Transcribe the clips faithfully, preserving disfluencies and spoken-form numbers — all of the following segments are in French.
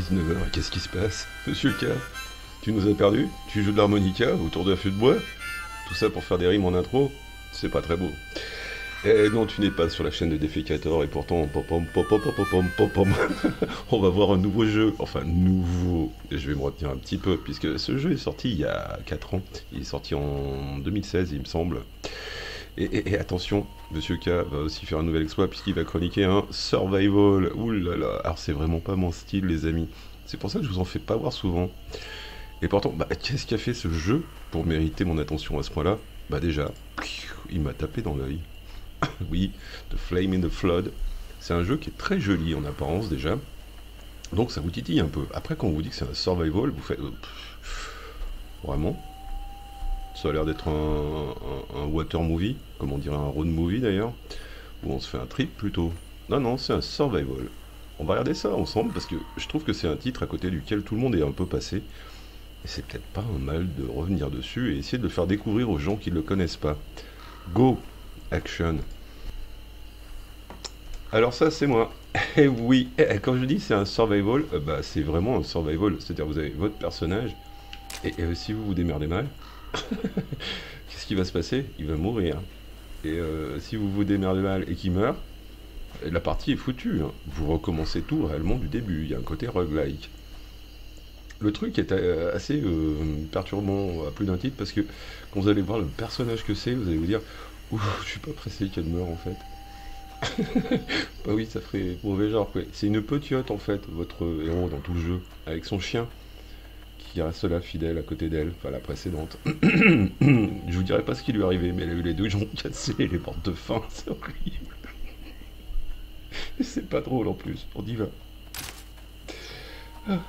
dix-neuf heures, qu'est-ce qui se passe? Monsieur K, tu nous as perdus? Tu joues de l'harmonica autour d'un feu de bois? Tout ça pour faire des rimes en intro? C'est pas très beau. Eh non, tu n'es pas sur la chaîne de Defecator et pourtant, pom pom pom pom pom pom pom pom, on va voir un nouveau jeu. Enfin, nouveau. Et je vais me retenir un petit peu, puisque ce jeu est sorti il y a quatre ans. Il est sorti en deux mille seize, il me semble. Et, et, et attention, Monsieur K va aussi faire un nouvel exploit, puisqu'il va chroniquer un survival. Ouh là là, alors c'est vraiment pas mon style, les amis. C'est pour ça que je vous en fais pas voir souvent. Et pourtant, bah, qu'est-ce qui a fait ce jeu pour mériter mon attention à ce point-là? Bah déjà, il m'a tapé dans l'œil. Oui, The Flame in the Flood. C'est un jeu qui est très joli en apparence déjà. Donc ça vous titille un peu. Après, quand on vous dit que c'est un survival, vous faites... Euh, pff, vraiment? Ça a l'air d'être un, un, un water movie, comme on dirait un road movie d'ailleurs. Ou on se fait un trip plutôt. Non, non, c'est un survival. On va regarder ça ensemble parce que je trouve que c'est un titre à côté duquel tout le monde est un peu passé. Et c'est peut-être pas un mal de revenir dessus et essayer de le faire découvrir aux gens qui ne le connaissent pas. Go! Action. Alors ça c'est moi. Et oui, et quand je dis c'est un survival, euh, bah c'est vraiment un survival. C'est-à-dire vous avez votre personnage et, et si vous vous démerdez mal, qu'est-ce qui va se passer? Il va mourir. Et euh, si vous vous démerdez mal et qu'il meurt, la partie est foutue. Hein. Vous recommencez tout réellement du début. Il y a un côté roguelike. Le truc est euh, assez euh, perturbant à plus d'un titre parce que quand vous allez voir le personnage que c'est, vous allez vous dire ouh, je suis pas pressé qu'elle meure en fait. Bah oui, ça ferait mauvais genre quoi. C'est une petite en fait, votre héros dans tout le jeu, avec son chien qui reste là fidèle à côté d'elle, enfin la précédente. Je vous dirai pas ce qui lui est arrivé, mais elle a eu les deux jambes cassées et les portes de faim, c'est horrible. Et c'est pas drôle en plus, on y va. Ah.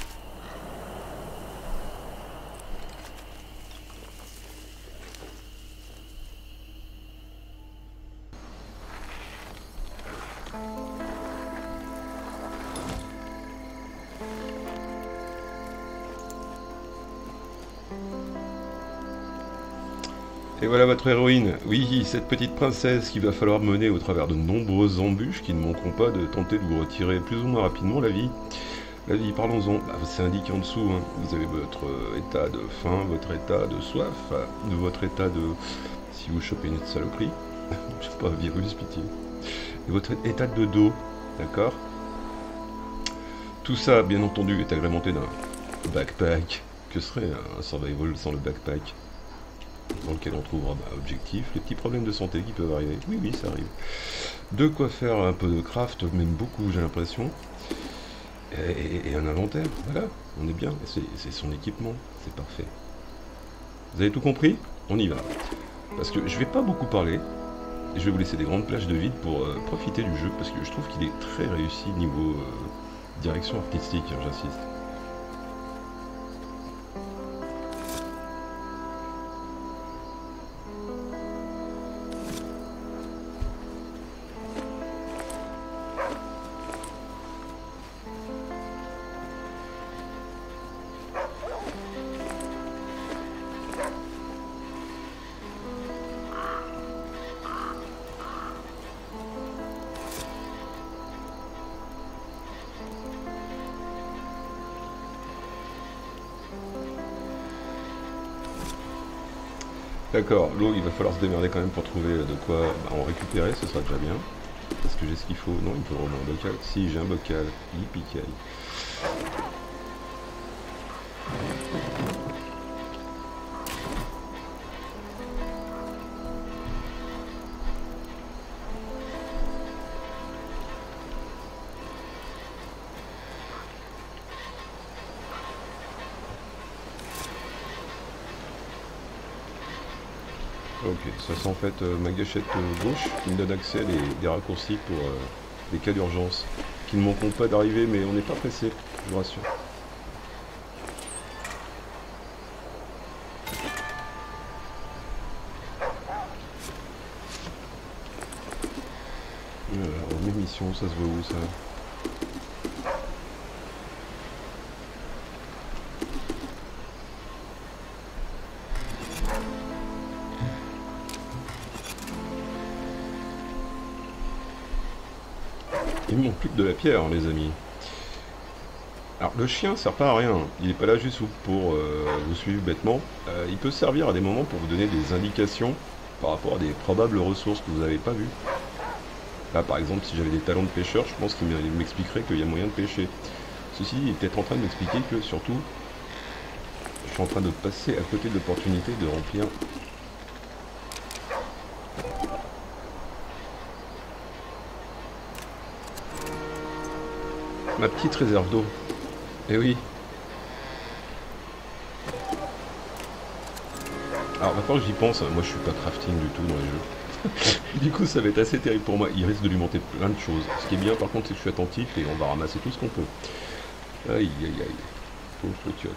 Et voilà votre héroïne, oui, cette petite princesse qu'il va falloir mener au travers de nombreuses embûches qui ne manqueront pas de tenter de vous retirer plus ou moins rapidement la vie. La vie, parlons-en, bah, c'est indiqué en dessous, hein. Vous avez votre état de faim, votre état de soif, de votre état de... si vous chopez une saloperie, je sais pas, virus, pitié, et votre état de dos, d'accord? Tout ça, bien entendu, est agrémenté d'un backpack. Que serait un survival sans le backpack? Dans lequel on trouvera bah, objectif, les petits problèmes de santé qui peuvent arriver. Oui, oui, ça arrive. De quoi faire un peu de craft, même beaucoup, j'ai l'impression. Et, et, et un inventaire, voilà, on est bien. C'est son équipement, c'est parfait. Vous avez tout compris? On y va. Parce que je vais pas beaucoup parler. Et je vais vous laisser des grandes plages de vide pour euh, profiter du jeu. Parce que je trouve qu'il est très réussi niveau euh, direction artistique, hein, j'insiste. D'accord, l'eau, il va falloir se démerder quand même pour trouver de quoi bah, en récupérer, ce sera déjà bien. Est-ce que j'ai ce qu'il faut? Non, il me faut vraiment un bocal. Si, j'ai un bocal. Yippee-ki-yay. Ok, ça c'est en fait euh, ma gâchette euh, gauche qui me donne accès à des, des raccourcis pour euh, des cas d'urgence qui ne manqueront pas d'arriver, mais on n'est pas pressé, je vous rassure. Alors, mes missions, ça se voit où ça? Il me manque plus que de la pierre, hein, les amis. Alors le chien sert pas à rien, il est pas là juste pour euh, vous suivre bêtement. Euh, il peut servir à des moments pour vous donner des indications par rapport à des probables ressources que vous n'avez pas vues. Là par exemple si j'avais des talents de pêcheur, je pense qu'il m'expliquerait qu'il y a moyen de pêcher. Ceci il est peut-être en train de m'expliquer que surtout je suis en train de passer à côté de l'opportunité de remplir ma petite réserve d'eau. Eh oui. Alors va falloir que j'y pense, moi je suis pas crafting du tout dans les jeux. Du coup ça va être assez terrible pour moi, il risque de lui monter plein de choses. Ce qui est bien par contre c'est que je suis attentif et on va ramasser tout ce qu'on peut. Aïe aïe aïe. Pauvre petite.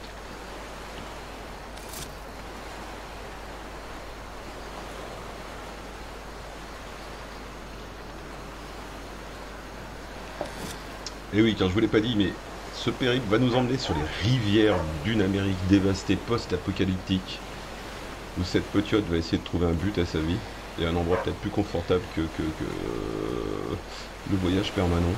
Et oui, car je vous l'ai pas dit, mais ce périple va nous emmener sur les rivières d'une Amérique dévastée post-apocalyptique, où cette petite va essayer de trouver un but à sa vie, et un endroit peut-être plus confortable que, que, que euh, le voyage permanent.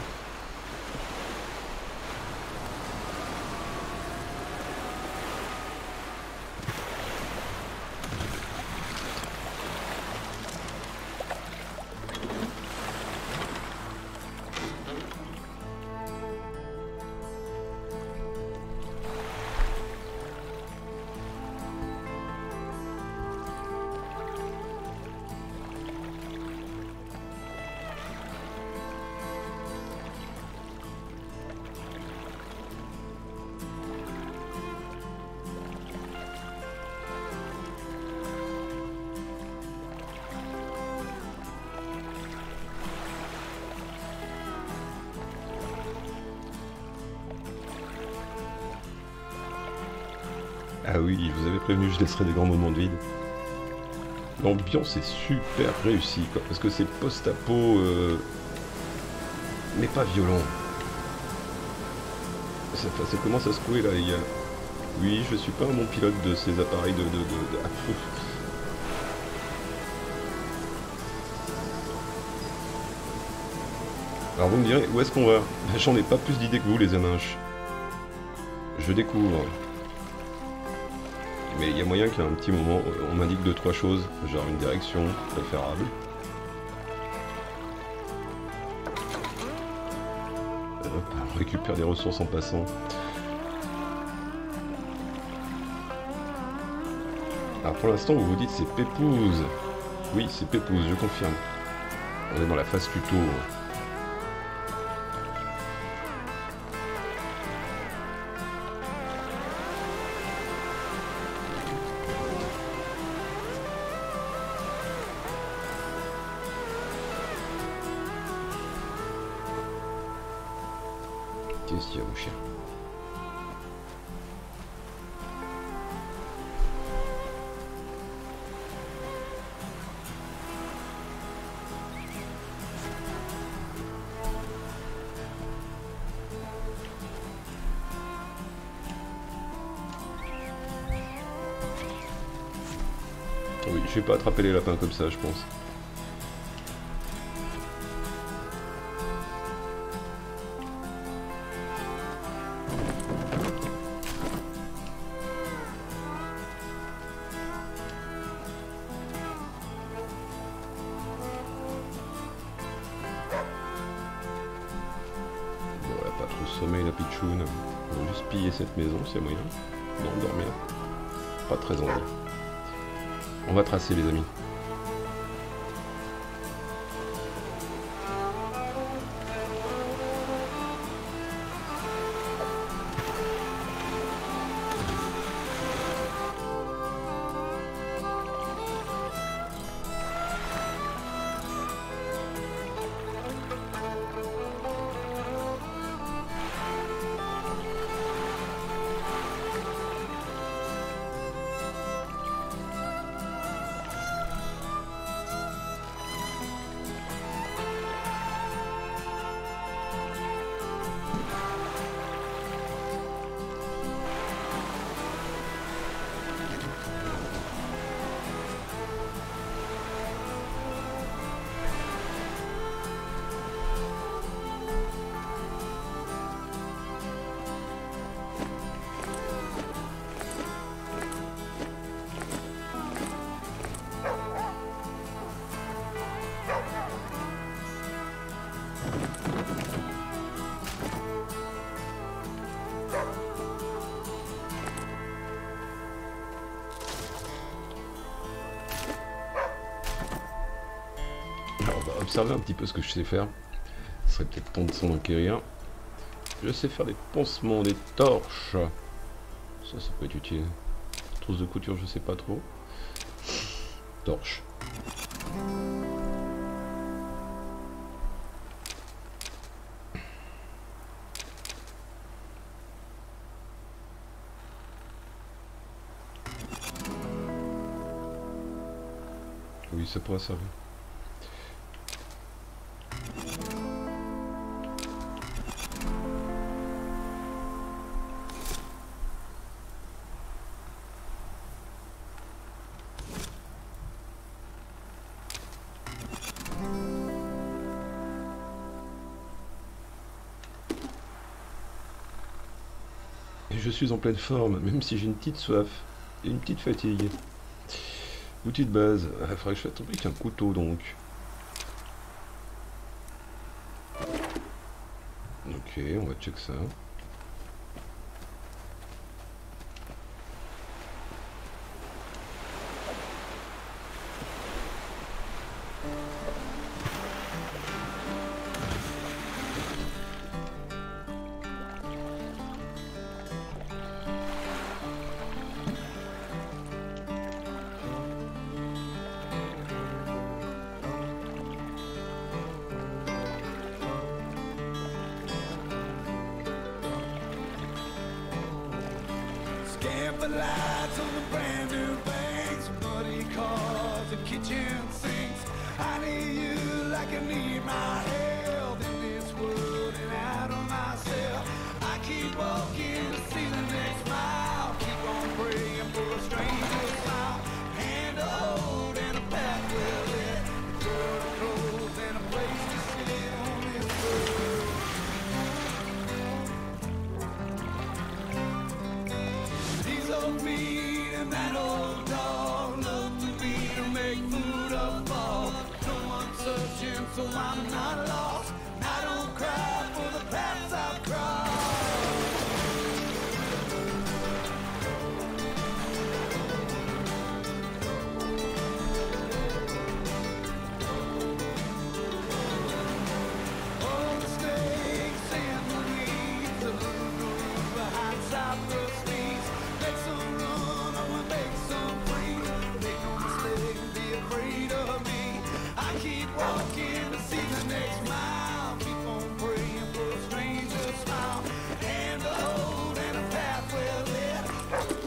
Ah oui, je vous avais prévenu, je laisserai des grands moments de vide. L'ambiance est super réussie, quoi, parce que c'est post-apo, euh, mais pas violent. Ça, ça commence à secouer là, les gars. Oui, je suis pas un bon pilote de ces appareils de... de, de, de... Ah, alors vous me direz, où est-ce qu'on va? J'en ai pas plus d'idées que vous, les aminches. Je découvre. Mais il y a moyen qu'à un petit moment, on m'indique deux trois choses, genre une direction préférable. Hop, on récupère des ressources en passant. Alors pour l'instant, vous vous dites c'est Pépouze. Oui, c'est Pépouze, je confirme. On est dans la phase tuto. Qu'est-ce qu'il y a, mon chien? Oui, je vais pas attraper les lapins comme ça, je pense. Sommeil la pitchoune. On va juste piller cette maison, c'est moyen. Non, dormir. Pas très envie. On va tracer les amis. observer un petit peu ce que je sais faire. Ce serait peut-être temps de s'en enquérir. Je sais faire des pansements, des torches. Ça, ça peut être utile. Trousse de couture, je sais pas trop. Torche. Oui, ça pourrait servir. Et je suis en pleine forme, même si j'ai une petite soif et une petite fatigue. Outil de base, il faudrait que je fabrique un couteau donc. Ok, on va check ça. The lights on the brand new banks, muddy cars and kitchen sinks. I need you like I need my health in this world and out of myself. I keep walking to see the next mile, keep on praying for a stranger's smile, hand to hold and a path well lit, a door to close and a place to sit on this world. Old meat and that old dog look to me to make food of fall. No one's searching, so I'm not lost. I don't cry for the paths I've crossed. All the snakes and the weeds, the little room behind cypress trees. Make some run, I will make some free. Make no mistake, be afraid of me. I keep walking to see the next mile. Keep on praying for a stranger's smile. Hand to hold and a path well lit.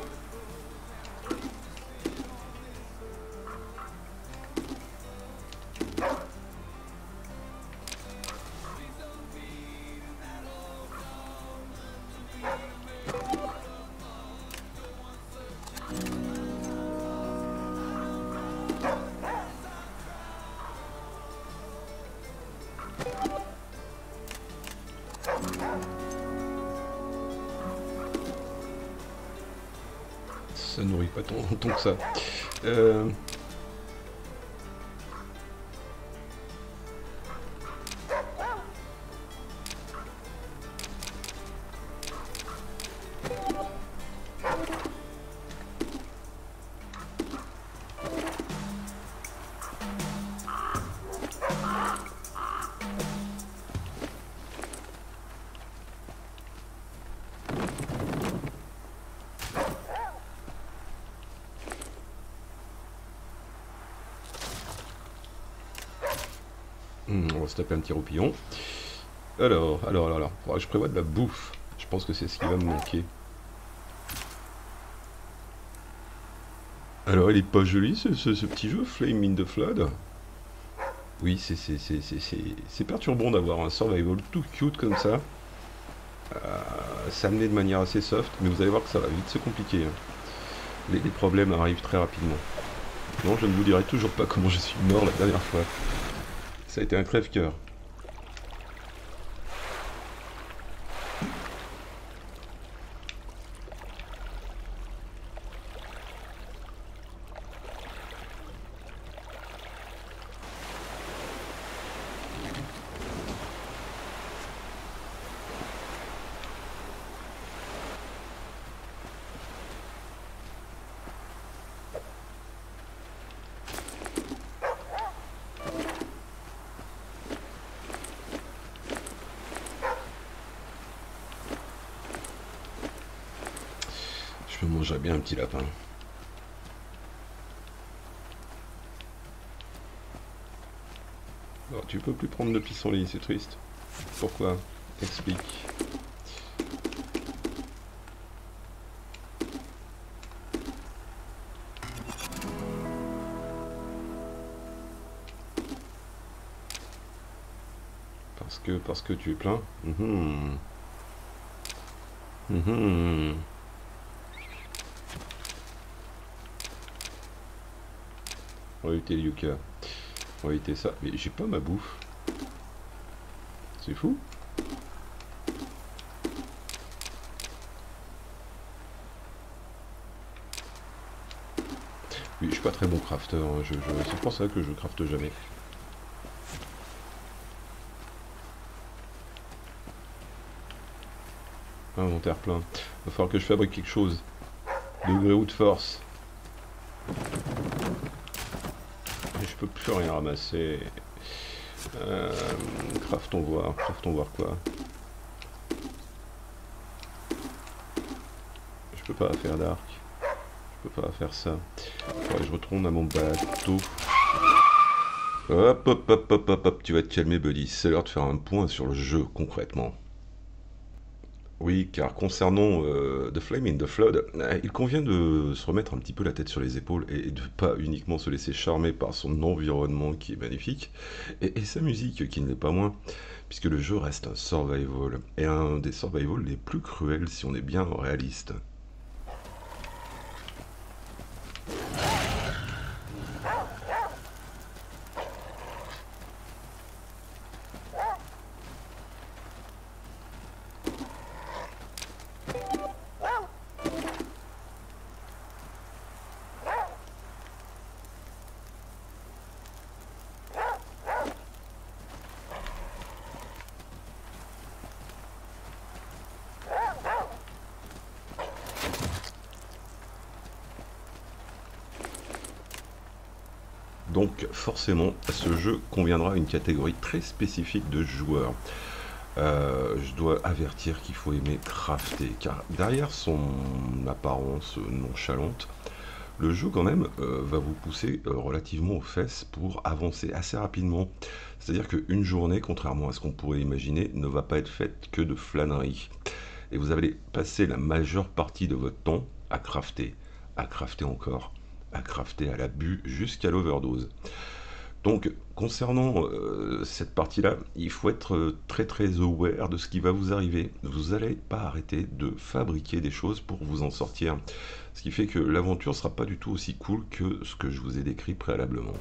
Ça nourrit pas tant, tant que ça. Euh... Hmm, on va se taper un petit roupillon. Alors, alors, alors, alors, faudra que je prévois de la bouffe. Je pense que c'est ce qui va me manquer. Alors, il est pas joli ce, ce, ce petit jeu, Flame in the Flood. Oui, c'est c'est- c'est- c'est- c'est- c'est perturbant d'avoir un survival tout cute comme ça. Euh, c'est amené de manière assez soft, mais vous allez voir que ça va vite se compliquer. Hein. Les, les problèmes arrivent très rapidement. Non, je ne vous dirai toujours pas comment je suis mort la dernière fois. Ça a été un crève-cœur. Je me mangerais bien un petit lapin. Alors, tu peux plus prendre de pissenlit, c'est triste. Pourquoi? Explique. Parce que, parce que tu es plein. Mmh. Mmh. On va éviter Yuka. On va éviter ça. Mais j'ai pas ma bouffe. C'est fou. Oui, je suis pas très bon crafter. Hein. Je, je, c'est pour ça que je crafte jamais. Inventaire plein. Il va falloir que je fabrique quelque chose. Degré ou de force. Et je peux plus rien ramasser. Euh, craftons voir. Craftons voir quoi. Je peux pas faire d'arc. Je peux pas faire ça. Faudrait que je retourne à mon bateau. Hop, hop, hop, hop, hop, hop. Tu vas te calmer, buddy. C'est l'heure de faire un point sur le jeu, concrètement. Oui, car concernant euh, The Flame in the Flood, euh, il convient de se remettre un petit peu la tête sur les épaules et de pas uniquement se laisser charmer par son environnement qui est magnifique, et, et sa musique qui ne l'est pas moins, puisque le jeu reste un survival, et un des survival les plus cruels si on est bien réaliste. Donc forcément, ce jeu conviendra à une catégorie très spécifique de joueurs. Euh, je dois avertir qu'il faut aimer crafter, car derrière son apparence nonchalante, le jeu quand même euh, va vous pousser euh, relativement aux fesses pour avancer assez rapidement. C'est-à-dire qu'une journée, contrairement à ce qu'on pourrait imaginer, ne va pas être faite que de flânerie. Et vous allez passer la majeure partie de votre temps à crafter, à crafter encore, à crafter à l'abus jusqu'à l'overdose. Donc, concernant euh, cette partie-là, il faut être euh, très très aware de ce qui va vous arriver. Vous n'allez pas arrêter de fabriquer des choses pour vous en sortir. Ce qui fait que l'aventure ne sera pas du tout aussi cool que ce que je vous ai décrit préalablement.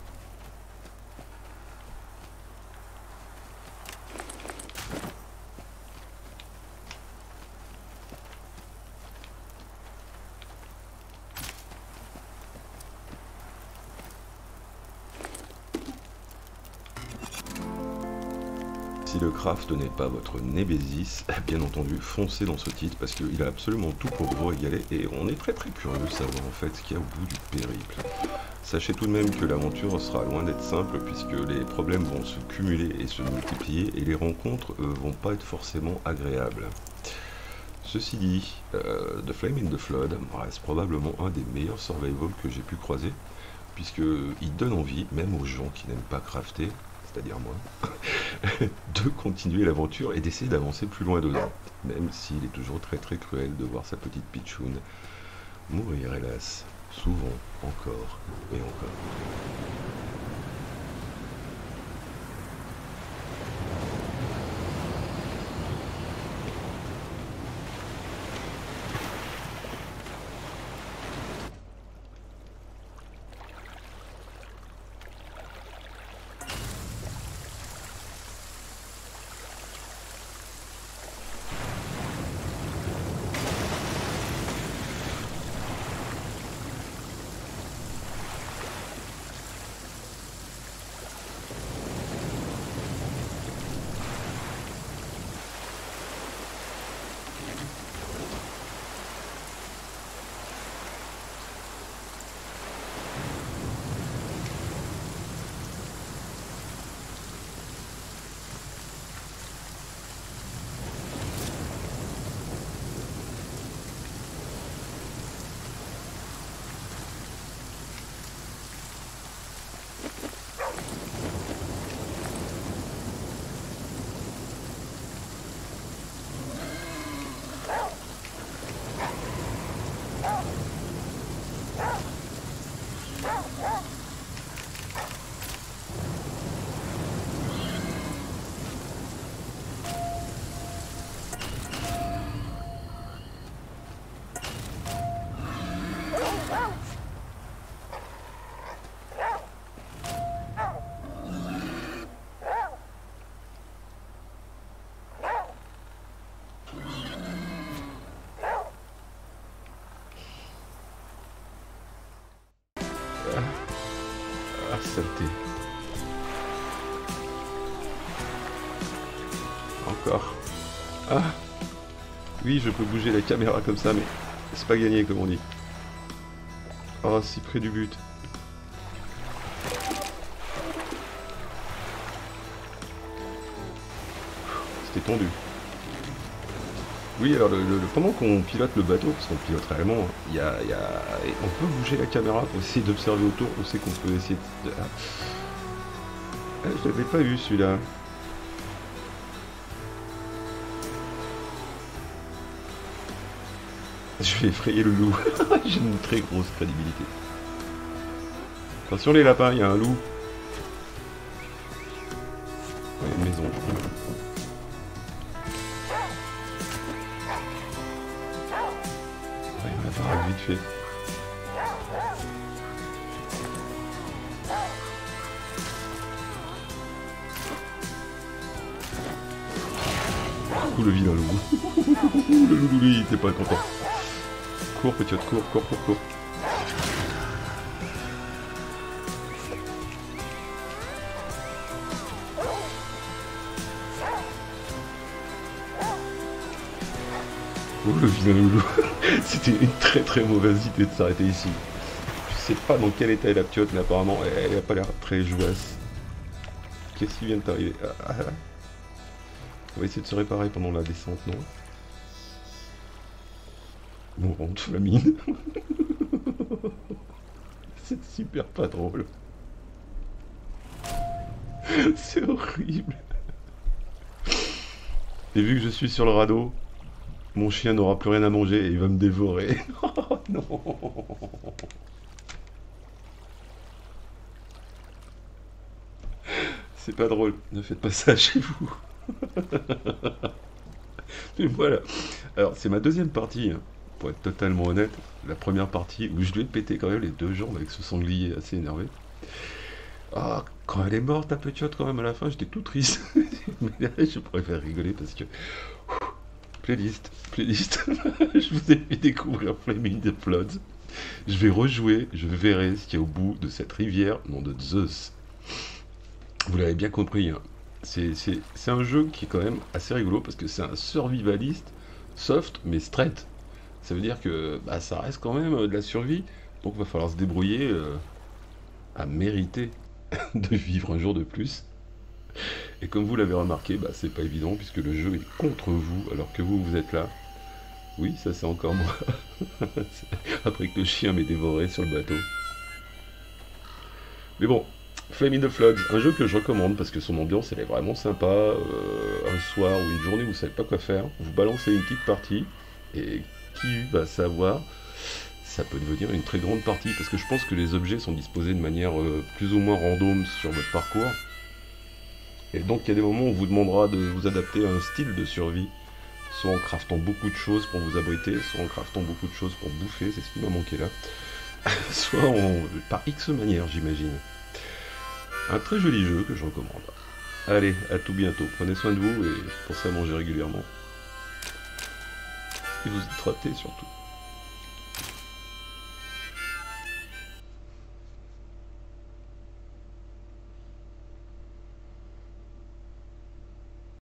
Si le craft n'est pas votre némésis, bien entendu, foncez dans ce titre parce qu'il a absolument tout pour vous régaler et on est très très curieux de savoir en fait ce qu'il y a au bout du périple. Sachez tout de même que l'aventure sera loin d'être simple puisque les problèmes vont se cumuler et se multiplier et les rencontres euh, vont pas être forcément agréables. Ceci dit, euh, The Flame in the Flood reste probablement un des meilleurs survival que j'ai pu croiser puisqu'il donne envie, même aux gens qui n'aiment pas crafter, c'est-à-dire moi, de continuer l'aventure et d'essayer d'avancer plus loin dedans, même s'il est toujours très très cruel de voir sa petite pitchoune mourir, hélas, souvent, encore et encore. Ah, saleté. Encore. Ah. Oui, je peux bouger la caméra comme ça, mais c'est pas gagné, comme on dit. Oh, si près du but. C'était tendu. Oui, alors le, le- pendant qu'on pilote le bateau, parce qu'on pilote réellement, il y a, il y a- on peut bouger la caméra pour essayer d'observer autour. On sait qu'on peut essayer de... Ah. Ah, je l'avais pas vu celui-là. Je vais effrayer le loup. J'ai une très grosse crédibilité. Attention les lapins, il y a un loup. Ouais, une maison. Ouais, on va faire vite fait. Ouh, le vilain loup. Le loup, lui, il était pas content. Cours, petit cours, cours, cours, cours. Oh, le vilain loulou. C'était une très très mauvaise idée de s'arrêter ici. Je sais pas dans quel état est la piote, mais apparemment elle a pas l'air très jouasse. Qu'est-ce qui vient de t'arriver? Ah, ah, ah. On va essayer de se réparer pendant la descente, non? Bon, on te la mine. C'est super pas drôle. C'est horrible. Et vu que je suis sur le radeau, mon chien n'aura plus rien à manger et il va me dévorer. Oh non. C'est pas drôle, ne faites pas ça chez vous. Mais voilà. Alors c'est ma deuxième partie, hein, pour être totalement honnête. La première partie où je lui ai pété quand même les deux jambes avec ce sanglier assez énervé. Ah, quand elle est morte, ta petite quand même à la fin, j'étais tout triste. Mais là, je préfère rigoler parce que... Playlist, playlist. Je vous ai fait découvrir Flaming the Floods. Je vais rejouer, je verrai ce qu'il y a au bout de cette rivière, nom de Zeus. Vous l'avez bien compris, hein. C'est c'est- c'est un jeu qui est quand même assez rigolo parce que c'est un survivaliste soft mais straight. Ça veut dire que bah, ça reste quand même euh, de la survie, donc il va falloir se débrouiller euh, à mériter de vivre un jour de plus. Et comme vous l'avez remarqué, bah, c'est pas évident puisque le jeu est contre vous alors que vous, vous êtes là. Oui, ça c'est encore moi. Après que le chien m'ait dévoré sur le bateau. Mais bon, Flame in the Floods, un jeu que je recommande parce que son ambiance elle est vraiment sympa. Euh, un soir ou une journée où vous savez pas quoi faire, vous balancez une petite partie et qui va savoir, ça peut devenir une très grande partie parce que je pense que les objets sont disposés de manière euh, plus ou moins random sur votre parcours. Et donc il y a des moments où on vous demandera de vous adapter à un style de survie, soit en craftant beaucoup de choses pour vous abriter, soit en craftant beaucoup de choses pour bouffer, c'est ce qui m'a manqué là, soit en, par X manière j'imagine. Un très joli jeu que je recommande. Allez, à tout bientôt, prenez soin de vous et pensez à manger régulièrement. Et vous hydratez surtout.